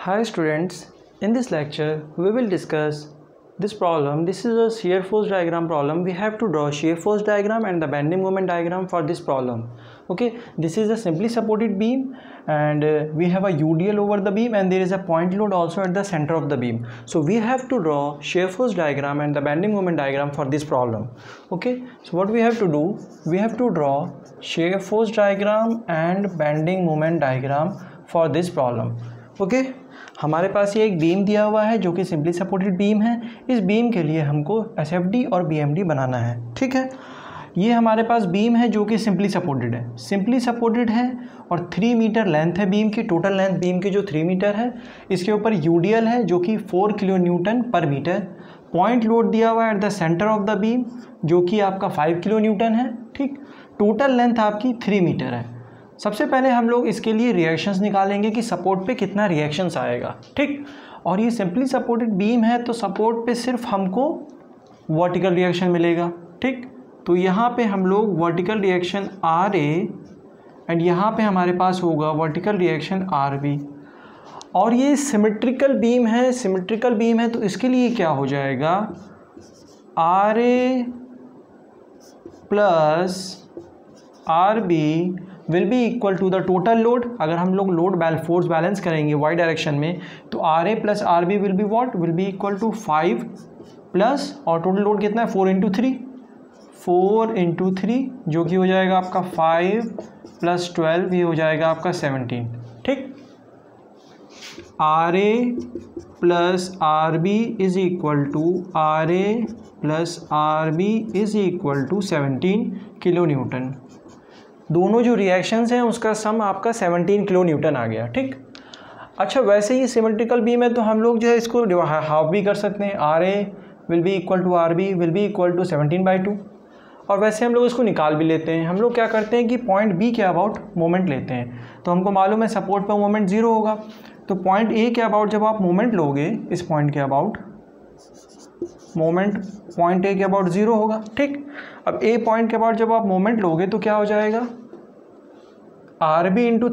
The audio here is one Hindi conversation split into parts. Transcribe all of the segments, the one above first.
Hi students, in this lecture we will discuss this problem. This is a shear force diagram problem. We have to draw shear force diagram and the bending moment diagram for this problem. Okay, this is a simply supported beam and we have a UDL over the beam and there is a point load also at the center of the beam. So we have to draw shear force diagram and the bending moment diagram for this problem. Okay, so what we have to do, we have to draw shear force diagram and bending moment diagram for this problem. Okay हमारे पास ये एक बीम दिया हुआ है जो कि सिंपली सपोर्टेड बीम है। इस बीम के लिए हमको एसएफडी और बीएमडी बनाना है। ठीक है, ये हमारे पास बीम है जो कि सिंपली सपोर्टेड है और 3 मीटर लेंथ है बीम की। टोटल लेंथ बीम की जो 3 मीटर है, इसके ऊपर यूडीएल है जो कि 4 किलो न्यूटन पर मीटर। पॉइंट लोड दिया हुआ है at the centre of the beam जो कि आपका 5 किलो न्यूटन है। ठीक, टोटल लेंथ आपकी 3 मीटर है। सबसे पहले हम लोग इसके लिए रिएक्शंस निकालेंगे कि सपोर्ट पे कितना रिएक्शंस आएगा। ठीक, और ये सिंपली सपोर्टेड बीम है तो सपोर्ट पे सिर्फ हमको वर्टिकल रिएक्शन मिलेगा। ठीक, तो यहाँ पे हम लोग vertical reaction R A and यहाँ पे हमारे पास होगा वर्टिकल रिएक्शन आर बी। और ये सिमेट्रिकल बीम है तो इसके लिए क्या हो जाएगा, R A plus R B will be equal to the total load. अगर हम लोग लोड फोर्स बैलेंस करेंगे वाई डायरेक्शन में तो R A plus R B will be what, will be equal to 5 plus, और टोटल लोड कितना है 4 इंटू थ्री जो कि हो जाएगा आपका 5 प्लस 12, ये हो जाएगा आपका 17। ठीक, R A plus R B is equal to R A plus R B is equal to 17 kilo newton. दोनों जो रिएक्शंस हैं उसका सम आपका 17 किलो न्यूटन आ गया। ठीक, अच्छा वैसे ही सिमेट्रिकल बीम है तो हम लोग जो है इसको हाफ भी कर सकते हैं। R A will be equal to R B will be equal to 17/2। और वैसे हम लोग इसको निकाल भी लेते हैं। हम लोग क्या करते हैं कि पॉइंट बी के अबाउट मोमेंट लेते हैं। तो हमको मालूम है सपोर्ट पर मोमेंट 0 होगा, तो पॉइंट ए के अबाउट जब आप मोमेंट लोगे, इस पॉइंट के अबाउट मोमेंट पॉइंट ए के अबाउट 0 होगा। ठीक, अब ए पॉइंट के अबाउट जब आप मोमेंट लोगे तो क्या हो जाएगा, R B into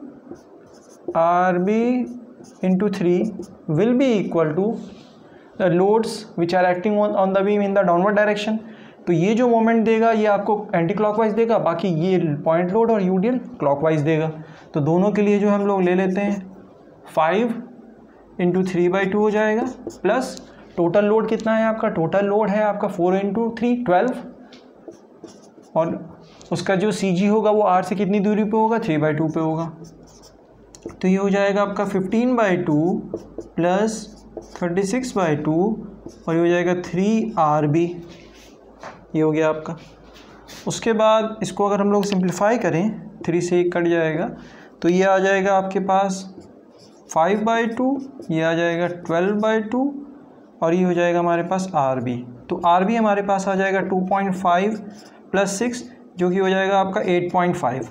three will be equal to the loads which are acting on the beam in the downward direction. तो ये जो मोमेंट देगा ये आपको एंटी क्लॉकवाइज देगा, बाकी ये पॉइंट लोड और यूडीएल क्लॉकवाइज देगा। तो दोनों के लिए जो हम लोग ले लेते हैं 5 इंटू 3/2 हो जाएगा, प्लस टोटल लोड कितना है आपका, टोटल लोड है आपका 4 इंटू 3 12, और उसका जो सी होगा वो आर से कितनी दूरी पे होगा, 3/2 पे होगा। तो ये हो जाएगा आपका 15/2 प्लस 36/2 और ये हो जाएगा 3RB। ये हो गया आपका। उसके बाद इसको अगर हम लोग सिंप्लीफाई करें, 3 से 1 कट जाएगा तो ये आ जाएगा आपके पास 5/2, ये आ जाएगा 12/2 और ये हो जाएगा हमारे पास RB। तो RB हमारे पास आ जाएगा 2.5 प्लस 6 जो कि हो जाएगा आपका 8.5।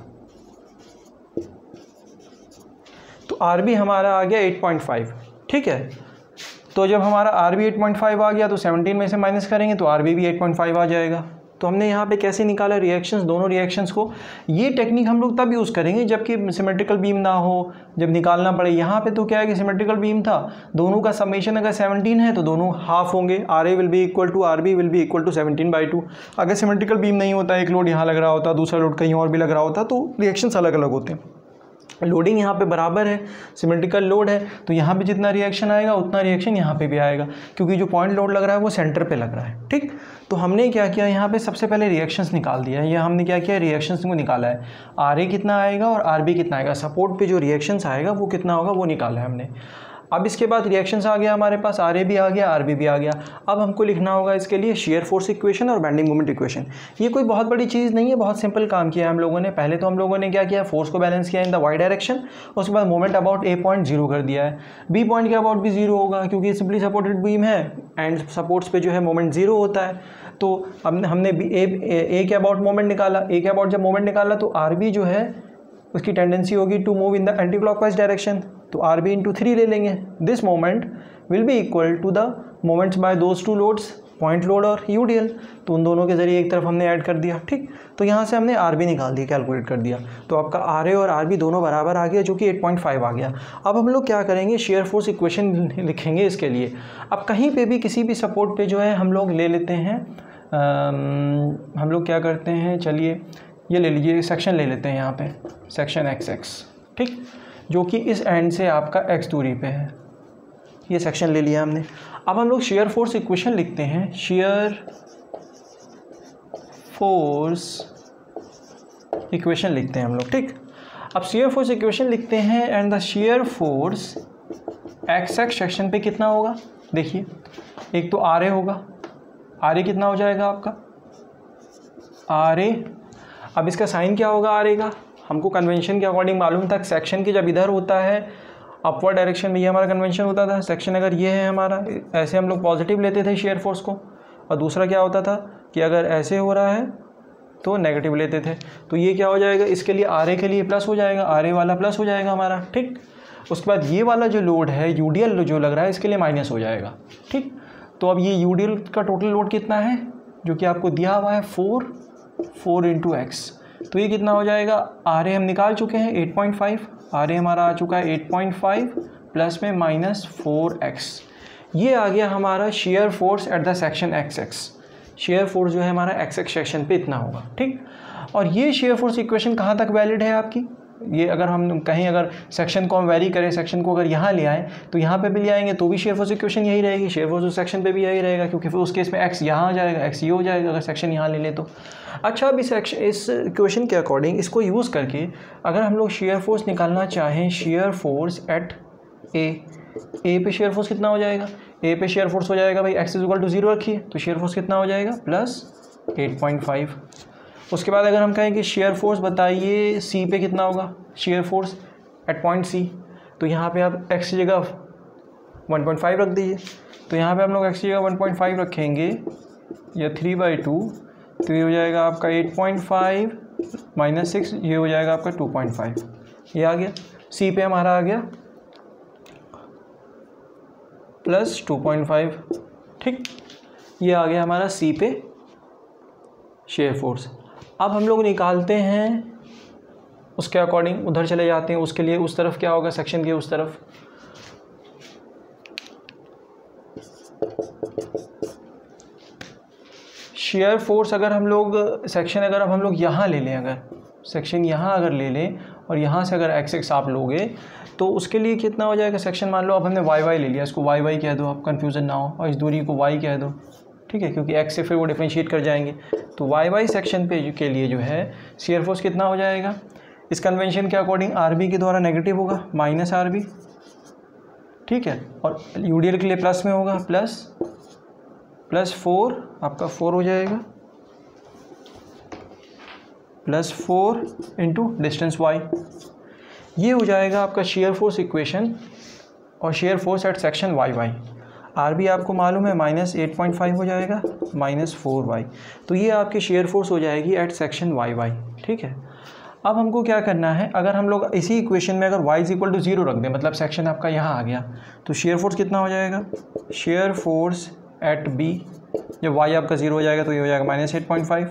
तो RB हमारा आ गया 8.5। ठीक है, तो जब हमारा RB 8.5 आ गया तो 17 में से माइनस करेंगे तो RB भी 8.5 आ जाएगा। तो हमने यहाँ पे कैसे निकाला रिएक्शंस, दोनों रिएक्शंस को। ये टेक्निक हम लोग तब यूज़ करेंगे जबकि सिमेट्रिकल बीम ना हो, जब निकालना पड़े। यहाँ पे तो क्या है कि सिमेट्रिकल बीम था, दोनों का समेशन अगर 17 है तो दोनों हाफ होंगे। R A will be equal to R B will be equal to 17/2। अगर सिमेट्रिकल बीम नहीं होता, एक लोड यहाँ लग रहा होता, दूसरा लोड कहीं और भी लग रहा होता, तो रिएक्शंस अलग अलग होते हैं। लोडिंग यहाँ पे बराबर है, सिमेट्रिकल लोड है, तो यहाँ पे जितना रिएक्शन आएगा उतना रिएक्शन यहाँ पे भी आएगा, क्योंकि जो पॉइंट लोड लग रहा है वो सेंटर पे लग रहा है। ठीक, तो हमने क्या किया, यहाँ पे सबसे पहले रिएक्शंस निकाल दिया है। ये हमने क्या किया, रिएक्शंस को निकाला है, आर ए कितना आएगा और आर बी कितना आएगा, सपोर्ट पे जो रिएक्शंस आएगा वो कितना होगा वो निकाला है हमने। अब इसके बाद रिएक्शंस आ गया हमारे पास, आर ए भी आ गया, आर बी भी आ गया। अब हमको लिखना होगा इसके लिए शेयर फोर्स इक्वेशन और बेंडिंग मोमेंट इक्वेशन। ये कोई बहुत बड़ी चीज़ नहीं है, बहुत सिंपल काम किया है हम लोगों ने। पहले तो हम लोगों ने क्या किया, फोर्स को बैलेंस किया इन द वाई डायरेक्शन, उसके बाद मोमेंट अबाउट ए पॉइंट 0 कर दिया है। बी पॉइंट के अबाउट भी 0 होगा क्योंकि सिंपली सपोर्टेड बीम है एंड सपोर्ट्स पे जो है मोमेंट 0 होता है। तो हमने ए के अबाउट मोमेंट निकाला। ए के अबाउट जब मोमेंट निकाला तो आर बी जो है उसकी टेंडेंसी होगी to move in the anti clockwise direction, तो RB इंटू 3 ले लेंगे। This moment will be equal to the moments by those two loads point load और यूडीएल, तो उन दोनों के ज़रिए एक तरफ हमने ऐड कर दिया। ठीक, तो यहाँ से हमने आर बी निकाल दिया, कैलकुलेट कर दिया, तो आपका आर ए और आर बी दोनों बराबर आ गया, जो कि 8.5 आ गया। अब हम लोग क्या करेंगे, शेयर फोर्स इक्वेशन लिखेंगे इसके लिए। अब कहीं पे भी किसी भी सपोर्ट पे जो है हम लोग ले लेते हैं, हम लोग क्या करते हैं, चलिए ये ले लीजिए, सेक्शन ले लेते हैं यहाँ पे, सेक्शन एक्स एक्स, ठीक, जो कि इस एंड से आपका एक्स दूरी पे है, ये सेक्शन ले लिया हमने। अब हम लोग शेयर फोर्स इक्वेशन लिखते हैं, शेयर फोर्स इक्वेशन लिखते हैं हम लोग। ठीक, अब शेयर फोर्स इक्वेशन लिखते हैं and the shear force X X section पे कितना होगा, देखिए एक तो आर ए होगा, आर ए कितना हो जाएगा आपका, आर ए, अब इसका साइन क्या होगा आर ए का, हमको कन्वेंशन के अकॉर्डिंग मालूम था, सेक्शन की जब इधर होता है अपवर्ड डायरेक्शन में, ये हमारा कन्वेंशन होता था, सेक्शन अगर ये है हमारा, ऐसे हम लोग पॉजिटिव लेते थे शेयर फोर्स को, और दूसरा क्या होता था कि अगर ऐसे हो रहा है तो नेगेटिव लेते थे। तो ये क्या हो जाएगा, इसके लिए आर ए के लिए प्लस हो जाएगा, आर ए वाला प्लस हो जाएगा हमारा। ठीक, उसके बाद ये वाला जो लोड है यूडीएल जो लग रहा है, इसके लिए माइनस हो जाएगा। ठीक, तो अब ये यूडीएल का टोटल लोड कितना है, जो कि आपको दिया हुआ है 4 इंटू एक्स, तो ये कितना हो जाएगा, आर ए हम निकाल चुके हैं 8.5, आर ए हमारा आ चुका है 8.5 प्लस में माइनस 4x, ये आ गया हमारा shear force at the section X X. Shear force जो है हमारा एक्स एक्स सेक्शन पे इतना होगा। ठीक, और ये शेयर फोर्स इक्वेशन कहाँ तक वैलिड है आपकी, ये अगर हम कहीं अगर सेक्शन को हम वेरी करें, सेक्शन को अगर यहाँ ले आएँ तो यहाँ पे भी ले आएंगे तो भी शेयर फोर्स इक्वेशन यही रहेगी, शेयर फोर्स उस सेक्शन पे भी यही रहेगा, क्योंकि फिर उस केस में एक्स यहाँ आ जाएगा, एक्स ये हो जाएगा अगर सेक्शन यहाँ ले ले तो। अच्छा, अभी सेक्शन इस इक्वेशन के अकॉर्डिंग इसको यूज़ करके अगर हम लोग शेयर फोर्स निकालना चाहें, शेयर फोर्स एट ए पे शेयर फोर्स कितना हो जाएगा, ए पे शेयर फोर्स हो जाएगा भाई एक्स इज इक्वल टू 0 रखिए, तो शेयर फोर्स कितना हो जाएगा प्लस 8.5। उसके बाद अगर हम कहें कि शेयर फोर्स बताइए सी पे कितना होगा, shear force at point C, तो यहाँ पे आप एक्स की जगह 1.5 रख दीजिए, तो यहाँ पे हम लोग एक्स की जगह 1.5 रखेंगे या 3/2, तो ये हो जाएगा आपका 8.5 माइनस 6, ये हो जाएगा आपका 2.5, ये आ गया। सी पे हमारा आ गया प्लस 2.5। ठीक, ये आ गया हमारा सी पे शेयर फोर्स। अब हम लोग निकालते हैं उसके अकॉर्डिंग, उधर चले जाते हैं, उसके लिए उस तरफ क्या होगा, सेक्शन के उस तरफ, शेयर फोर्स अगर हम लोग सेक्शन अगर अब हम लोग यहाँ ले लें, अगर सेक्शन यहाँ अगर ले लें और यहाँ से अगर एक्स एक्स आप लोगे तो उसके लिए कितना हो जाएगा, सेक्शन मान लो अब हमने वाई वाई ले लिया, इसको वाई वाई कह दो आप, कन्फ्यूज़न ना हो, और इस दूरी को वाई कह दो। ठीक है, क्योंकि एक्स से फिर वो डिफरेंशिएट कर जाएंगे, तो वाई वाई सेक्शन पे के लिए जो है शेयर फोर्स कितना हो जाएगा, इस कन्वेंशन के अकॉर्डिंग आर बी के द्वारा नेगेटिव होगा, माइनस आर बी। ठीक है, और यूडीएल के लिए प्लस में होगा, प्लस 4 आपका 4 हो जाएगा, प्लस 4 इंटू डिस्टेंस y, ये हो जाएगा आपका शेयर फोर्स इक्वेशन और shear force at section Y Y. R B आपको मालूम है माइनस 8.5 हो जाएगा, माइनस 4y, तो ये आपकी शेयर फोर्स हो जाएगी एट सेक्शन वाई वाई। ठीक है, अब हमको क्या करना है, अगर हम लोग इसी इक्वेशन में अगर y इज इक्वल टू 0 रख दें, मतलब सेक्शन आपका यहाँ आ गया, तो शेयर फोर्स कितना हो जाएगा, शेयर फोर्स एट बी, जब y आपका 0 हो जाएगा तो ये हो जाएगा माइनस 8.5।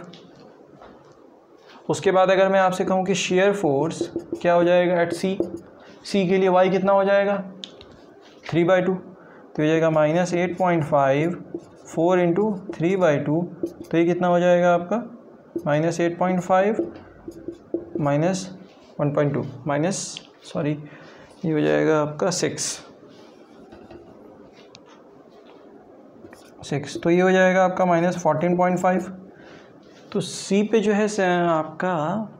उसके बाद अगर मैं आपसे कहूँ कि शेयर फोर्स क्या हो जाएगा एट सी, सी के लिए y कितना हो जाएगा 3/2, तो ये जाएगा माइनस 8.5 4 इंटू 3/2, तो ये कितना हो जाएगा आपका माइनस 8.5 माइनस 1.2 माइनस सॉरी ये हो जाएगा आपका 6, तो ये हो जाएगा आपका माइनस 14.5। तो सी पे जो है आपका,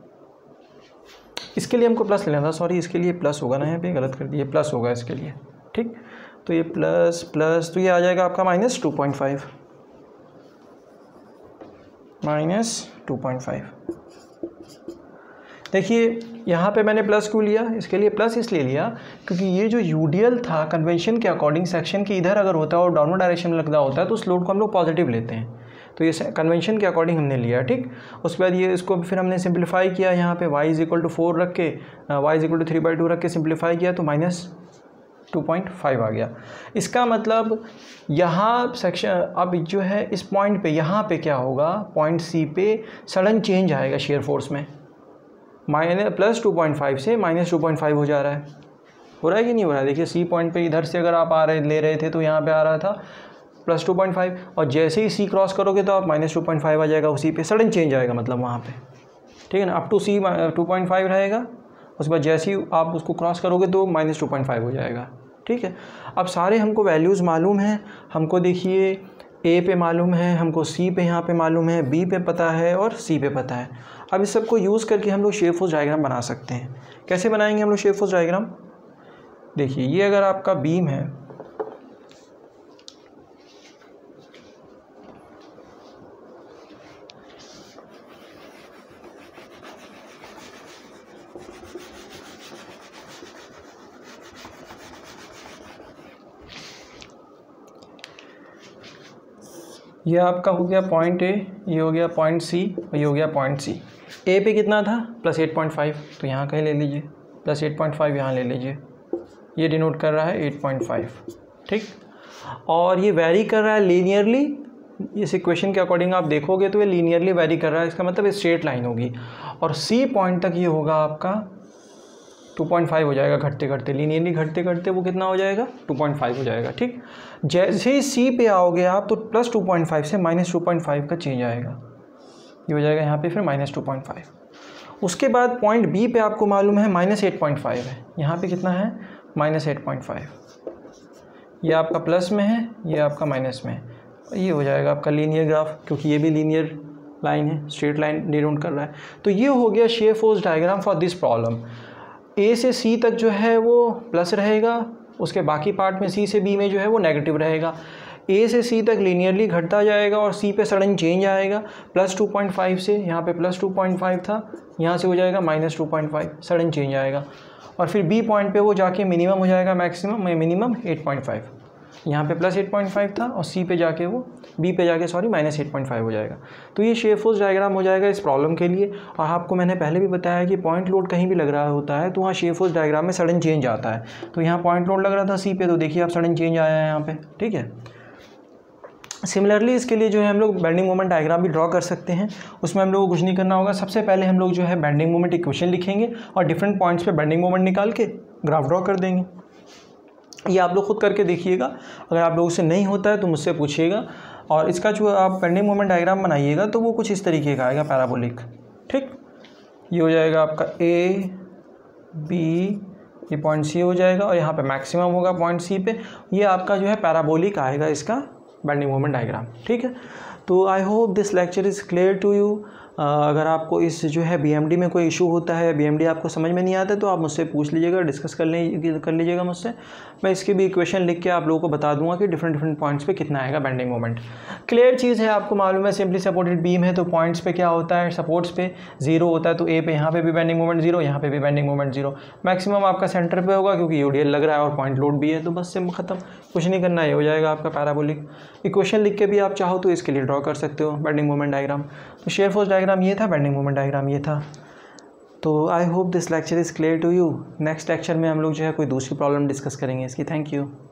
इसके लिए हमको प्लस लेना था, सॉरी इसके लिए प्लस होगा ना, यहाँ पे गलत कर दिया, प्लस होगा इसके लिए। ठीक, तो ये प्लस प्लस, तो ये आ जाएगा आपका माइनस 2.5, माइनस 2.5। देखिए यहाँ पे मैंने प्लस क्यों लिया, इसके लिए प्लस इसलिए लिया क्योंकि ये जो यूडीएल था कन्वेंशन के अकॉर्डिंग सेक्शन के इधर अगर होता है और डाउनवर्ड डायरेक्शन में लगता होता है तो उस लोड को हम लोग पॉजिटिव लेते हैं, तो ये कन्वेंशन के अकॉर्डिंग हमने लिया। ठीक, उसके बाद ये इसको फिर हमने सिंप्लीफाई किया, यहाँ पे y इज इक्वल टू 4 रख के y इज इक्वल टू 3/2 रख के सिंप्लीफाई किया, तो माइनस 2.5 आ गया। इसका मतलब यहाँ सेक्शन अब जो है इस पॉइंट पे यहाँ पे क्या होगा, पॉइंट सी पे सडन चेंज आएगा शेयर फोर्स में, प्लस 2.5 से -2.5 हो जा रहा है। हो रहा है कि नहीं हो रहा है? देखिए सी पॉइंट पे इधर से अगर आप ले रहे थे तो यहाँ पे आ रहा था प्लस 2.5 और जैसे ही सी क्रॉस करोगे तो आप -2.5 आ जाएगा, उसी पे सडन चेंज आएगा मतलब वहाँ पे, ठीक है ना। अप टू सी 2.5 रहेगा, उसके बाद जैसे ही आप उसको क्रॉस करोगे तो -2.5 हो जाएगा, ठीक है। अब सारे हमको वैल्यूज़ मालूम हैं, हमको देखिए ए पे मालूम है, हमको सी पे यहाँ पे मालूम है, बी पे पता है और सी पे पता है। अब इस सबको यूज़ करके हम लोग शेप फोर्स डायग्राम बना सकते हैं। कैसे बनाएंगे हम लोग शेप फोर्स डायग्राम? देखिए ये अगर आपका बीम है, ये आपका हो गया पॉइंट ए, ये हो गया पॉइंट सी और ये हो गया पॉइंट सी। ए पे कितना था? प्लस 8.5, तो यहाँ कहीं ले लीजिए, प्लस 8.5 यहाँ ले लीजिए, ये डिनोट कर रहा है 8.5, ठीक। और ये वेरी कर रहा है लीनियरली, इस इक्वेशन के अकॉर्डिंग आप देखोगे तो ये लीनियरली वेरी कर रहा है, इसका मतलब स्ट्रेट लाइन होगी। और सी पॉइंट तक ये होगा आपका 2.5 हो जाएगा, घटते घटते लीनियरली घटते घटते वो कितना हो जाएगा? 2.5 हो जाएगा, ठीक। जैसे ही सी पे आओगे आप तो प्लस 2.5 से -2.5 का चेंज आएगा, ये हो जाएगा यहाँ पे फिर -2.5। उसके बाद पॉइंट बी पे आपको मालूम है -8.5 है, यहाँ पे कितना है? -8.5। ये आपका प्लस में है, ये आपका माइनस में है, ये हो जाएगा आपका लीनियर ग्राफ, क्योंकि ये भी लीनियर लाइन है, स्ट्रेट लाइन डिनोट कर रहा है। तो ये हो गया shear force diagram for this problem. A से सी तक जो है वो प्लस रहेगा, उसके बाकी पार्ट में सी से बी में जो है वो नेगेटिव रहेगा। ए से सी तक लीनियरली घटता जाएगा और सी पे सडन चेंज आएगा, प्लस 2.5 से यहाँ पे प्लस 2.5 था, यहाँ से हो जाएगा -2.5, सडन चेंज आएगा। और फिर बी पॉइंट पे वो जाके मिनिमम हो जाएगा, मिनिमम 8.5, यहाँ पे प्लस 8.5 था और सी पे जाके वो बी पे जाके -8.5 हो जाएगा। तो ये शेयर फोर्स डायग्राम हो जाएगा इस प्रॉब्लम के लिए। और आपको मैंने पहले भी बताया कि पॉइंट लोड कहीं भी लग रहा होता है तो वहाँ शेयर फोर्स डायग्राम में सडन चेंज आता है। तो यहाँ पॉइंट लोड लग रहा था सी पे, तो देखिए आप सडन चेंज आया है यहाँ पे, ठीक है। सिमिलरली इसके लिए जो है हम लोग बेंडिंग मोमेंट डायग्राम भी ड्रॉ कर सकते हैं। उसमें हम लोग को कुछ नहीं करना होगा, सबसे पहले हम लोग जो है बेंडिंग मोमेंट इक्वेशन लिखेंगे और डिफरेंट पॉइंट्स पे बेंडिंग मोमेंट निकाल के ग्राफ ड्रॉ कर देंगे। ये आप लोग खुद करके देखिएगा, अगर आप लोगों से नहीं होता है तो मुझसे पूछिएगा। और इसका जो आप बेंडिंग मोमेंट डायग्राम बनाइएगा तो वो कुछ इस तरीके का आएगा, पैराबोलिक, ठीक। ये हो जाएगा आपका ए बी, ये पॉइंट सी हो जाएगा और यहाँ पे मैक्सिमम होगा पॉइंट सी पे। ये आपका जो है पैराबोलिक आएगा इसका बेंडिंग मोमेंट डायग्राम, ठीक है। तो I hope this lecture is clear to you. अगर आपको इस जो है बीएमडी में कोई इशू होता है, बीएमडी आपको समझ में नहीं आता तो आप मुझसे पूछ लीजिएगा, डिस्कस कर लीजिएगा मुझसे। मैं इसकी भी इक्वेशन लिख के आप लोगों को बता दूंगा कि डिफरेंट पॉइंट्स पे कितना आएगा बेंडिंग मोमेंट। क्लियर चीज़ है, आपको मालूम है सिंपली सपोर्टेड बीम है तो पॉइंट्स पे क्या होता है, सपोर्ट्स पे 0 होता है, तो ए पे यहाँ पे भी बेंडिंग मोमेंट 0, यहाँ पे भी बेंडिंग मोमेंट 0। मैक्सिमम आपका सेंटर पे होगा क्योंकि यूडीएल लग रहा है और पॉइंट लोड भी है, तो बस सिम खत्म, कुछ नहीं करना है, हो जाएगा आपका पैराबोलिक। इक्वेशन लिख के भी आप चाहो तो इसके लिए ड्रॉ कर सकते हो बेंडिंग मोमेंट डायग्राम। तो शेयर फोर्स डायग्राम ये था, बेंडिंग मोमेंट डायग्राम ये था। तो I hope this lecture is clear to you. Next lecture में हम लोग जो है कोई दूसरी प्रॉब्लम डिस्कस करेंगे इसकी। Thank you.